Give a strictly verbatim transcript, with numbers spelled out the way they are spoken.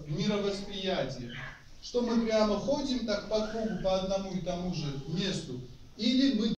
мировосприятие. Что мы прямо ходим так по кругу, по одному и тому же месту, или мы